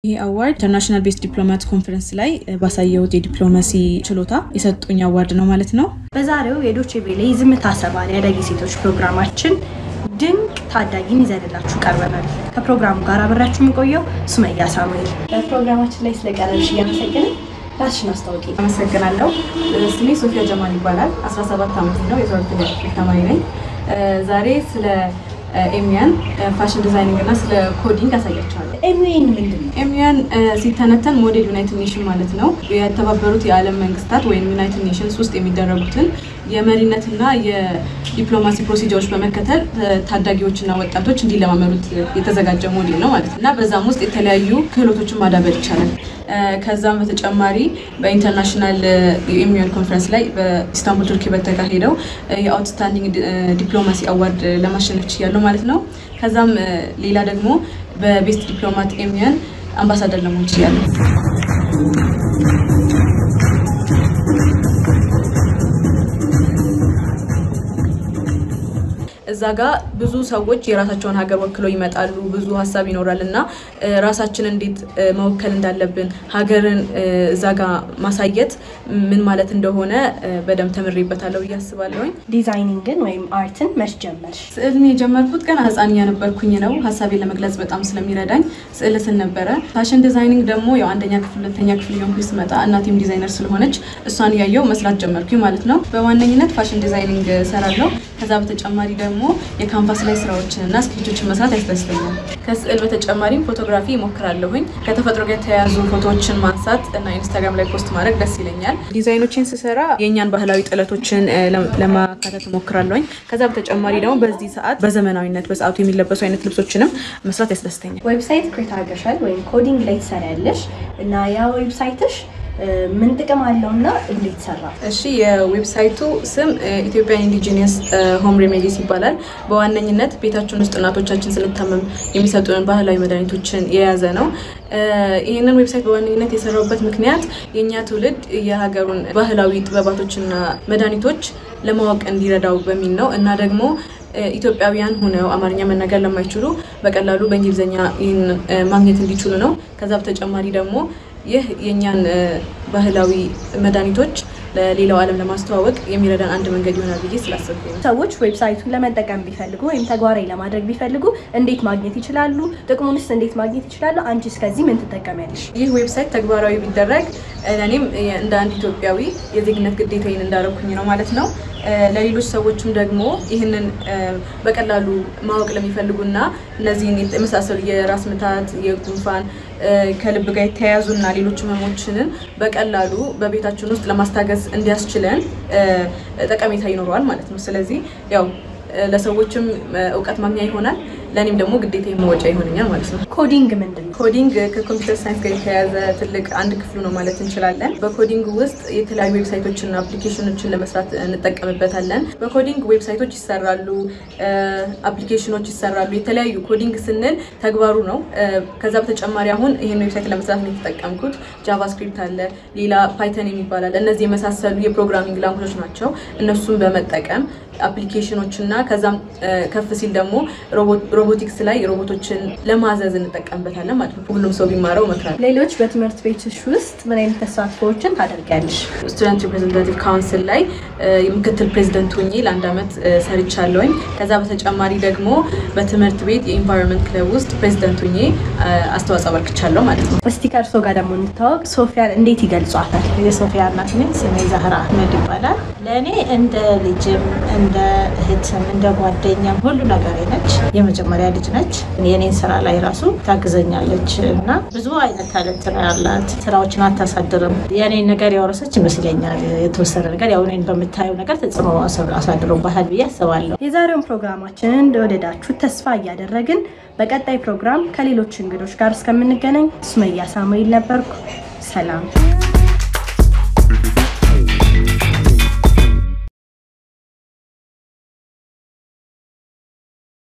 ይሄ አዋርድ ኢንተርናሽናል ቤስት ዲፕሎማት ኮንፈረንስ ላይ ባሳየው የዲፕሎማሲ ችሎታ የሰጡኝ አዋርድ ነው ማለት ነው። በዛሬው የዶቼ ቬለ ዝምታ ሰባን ያዳጊ ሴቶች ፕሮግራማችን ድንቅ ታዳጊን ይዘንላችሁ ቀርበናል። ከፕሮግራሙ ጋር አብራችሁ የምቆየው ሱመያ ሳሙኤል። በፕሮግራማችን ላይ ስለቀረብሽ ያመሰግናለሁ። ራስሽን አስተዋውቂ። አመሰግናለሁ። ስሜ ሶፊያ ጀማል ይባላል። 17 ዓመቴ ነው። የትምህርት ቤት ተማሪ ነኝ። ዛሬ ስለ ኤሚያን ፋሽን ዲዛይኒንግ እና ስለ ኮዲንግ አሳያችኋለሁ። ኤሚያን ምንድነው? ኤሚያን ሲተነተን ሞዴል ዩናይትድ ኔሽን ማለት ነው። የተባበሩት የዓለም መንግስታት ወይም ዩናይትድ ኔሽንስ ውስጥ የሚደረጉትን የመሪነትና የዲፕሎማሲ ፕሮሲጀሮች በመከተል ታዳጊዎችና ወጣቶች እንዲለማመዱት የተዘጋጀ ሞዴል ነው ማለት ነው። እና በዛም ውስጥ የተለያዩ ክህሎቶችን ማዳበር ይቻላል። ከዛም በተጨማሪ በኢንተርናሽናል ኤሚያን ኮንፈረንስ ላይ በኢስታንቡል ቱርኪ በተካሄደው የአውትስታንዲንግ ዲፕሎማሲ አዋርድ ለማሸነፍ ችያለሁ ማለት ነው። ከዛም ሌላ ደግሞ በቤስት ዲፕሎማት ኤሚያን አምባሳደር ለመሆን ችያለሁ። እዛጋ ብዙ ሰዎች የራሳቸውን ሀገር ወክለው ይመጣሉ። ብዙ ሀሳብ ይኖራልና ራሳችንን እንዴት መወከል እንዳለብን ሀገርን እዛጋ ማሳየት ምን ማለት እንደሆነ በደም ተምሬበታለሁ ያስባለሁ። ዲዛይኒንግን ወይም አርትን መች ጀመርሽ? ስዕልን የጀመርኩት ገና ህፃን ነበርኩኝ ነው። ሀሳቤን ለመግለጽ በጣም ስለሚረዳኝ ስዕል ስል ነበረ። ፋሽን ዲዛይኒንግ ደግሞ ያው አንደኛ ክፍል ሁለተኛ ክፍል የሆንኩኝ ስመጣ እናቴም ዲዛይነር ስለሆነች እሷን ያየው መስራት ጀመርኩኝ ማለት ነው። በዋነኝነት ፋሽን ዲዛይኒንግ ሰራለሁ። ከዛ በተጨማሪ ደግሞ የካንቫስ ላይ ስራዎችንና ስኬቾችን መስራት ያስደስተኛል። ከስዕል በተጨማሪም ፎቶግራፊ እሞክራለሁኝ። ከተፈጥሮ ጋር የተያያዙ ፎቶዎችን ማንሳት እና ኢንስታግራም ላይ ፖስት ማድረግ ደስ ይለኛል። ዲዛይኖችን ስሰራ የኛን ባህላዊ ጥለቶችን ለማካተት እሞክራለሁኝ። ከዛ በተጨማሪ ደግሞ በዚህ ሰዓት በዘመናዊነት በሰዓቱ የሚለበሱ አይነት ልብሶችንም መስራት ያስደስተኛል። ዌብሳይት ክሬት አድርገሻል ወይም ኮዲንግ ላይ ትሰሪያለሽ እና ያ ዌብሳይትሽ ምን ጥቅም አለውና እንዴት ሰራ? እሺ የዌብሳይቱ ስም ኢትዮጵያን ኢንዲጂነስ ሆም ሬሜዲስ ይባላል። በዋነኝነት ቤታችን ውስጥ እናቶቻችን ስለታመም የሚሰጡን ባህላዊ መድኃኒቶችን የያዘ ነው። ይሄንን ዌብሳይት በዋነኝነት የሰራውበት ምክንያት የኛ ትውልድ የሀገሩን ባህላዊ ጥበባቶችና መድኃኒቶች ለማወቅ እንዲረዳው በሚል ነው እና ደግሞ ኢትዮጵያውያን ሆነው አማርኛ መናገር ለማይችሉ በቀላሉ በእንግሊዘኛ ይሄን ማግኘት እንዲችሉ ነው። ከዛ በተጨማሪ ደግሞ ይህ የኛን ባህላዊ መድኃኒቶች ለሌላው ዓለም ለማስተዋወቅ የሚረዳን አንድ መንገድ ይሆናል ብዬ ስላሰብኩኝ ነው። ሰዎች ዌብሳይቱን ለመጠቀም ቢፈልጉ ወይም ተግባራዊ ለማድረግ ቢፈልጉ እንዴት ማግኘት ይችላሉ? ጥቅሙንስ እንዴት ማግኘት ይችላሉ? አንቺስ ከዚህ ምን ትጠቀሚያለሽ? ይህ ዌብሳይት ተግባራዊ ቢደረግ እኔም እንደ አንድ ኢትዮጵያዊ የዜግነት ግዴታዬን እንዳረኩኝ ነው ማለት ነው። ለሌሎች ሰዎችም ደግሞ ይህንን በቀላሉ ማወቅ ለሚፈልጉና እነዚህን የመሳሰሉ የራስ ምታት፣ የጉንፋን ከልብ ጋር የተያያዙና ሌሎች ህመሞችን በቀላሉ በቤታችን ውስጥ ለማስታገስ እንዲያስችለን ጠቀሜታ ይኖረዋል ማለት ነው። ስለዚህ ያው ለሰዎችም ዕውቀት ማግኛ ይሆናል፣ ለኔም ደግሞ ግዴታ የመወጫ ይሆነኛል ማለት ነው። ኮዲንግ ምንድነው? ኮዲንግ ከኮምፒውተር ሳይንስ ጋር የተያያዘ ትልቅ አንድ ክፍል ነው ማለት እንችላለን። በኮዲንግ ውስጥ የተለያዩ ዌብሳይቶችና አፕሊኬሽኖችን ለመስራት እንጠቀምበታለን። በኮዲንግ ዌብሳይቶች ይሰራሉ፣ አፕሊኬሽኖች ይሰራሉ። የተለያዩ ኮዲንግ ስንል ተግባሩ ነው። ከዛ በተጨማሪ አሁን ይሄን ዌብሳይት ለመስራት ነው የተጠቀምኩት። ጃቫስክሪፕት አለ፣ ሌላ ፓይተን የሚባል አለ። እነዚህ የመሳሰሉ የፕሮግራሚንግ ላንጉጆች ናቸው። እነሱን በመጠቀም አፕሊኬሽኖችና ከዛም ከፍ ሲል ደግሞ ሮቦቲክስ ላይ ሮቦቶችን ለማዘዝ እንጠቀምበታለን ማለት ነው። ሁሉም ሰው ቢማረው እመክራለሁ። ሌሎች በትምህርት ቤትሽ ውስጥ ምን አይነት ተሳትፎዎችን ታደርጋለሽ? ስቱደንት ሪፕሬዘንታቲቭ ካውንስል ላይ የምክትል ፕሬዝዳንት ሆኜ ለአንድ ዓመት ሰርቻለሁኝ። ከዛ በተጨማሪ ደግሞ በትምህርት ቤት የኢንቫይሮንመንት ክለብ ውስጥ ፕሬዝዳንት ሆኜ አስተዋጽኦ አበርክቻለሁ ማለት ነው። እስቲ ከእርሶ ጋር ደግሞ እንታወቅ። ሶፊያን እንዴት ይገልጿታል? የሶፊያ እናት ነኝ። ስሜ ዛህራ አህመድ ይባላል። ለእኔ እንደ ልጅም እንደ እህትም እንደ ጓደኛም ሁሉ ነገር ነች። የመጀመሪያ ልጅ ነች። የኔን ስራ ላይ ራሱ ታግዘኛለች እና ብዙ አይነት ታለንት ነው ያላት። ስራዎችን አታሳድርም። የኔን ነገር ያወረሰች ይመስለኛል። የተወሰነ ነገር ያው እኔን በምታየው ነገር ተጽዕኖ አሳድሮባታል ብዬ አስባለሁ። የዛሬውን ፕሮግራማችንን እንደወደዳችሁ ተስፋ እያደረግን በቀጣይ ፕሮግራም ከሌሎች እንግዶች ጋር እስከምንገናኝ ሱመያ ሳሙኤል ነበርኩ። ሰላም።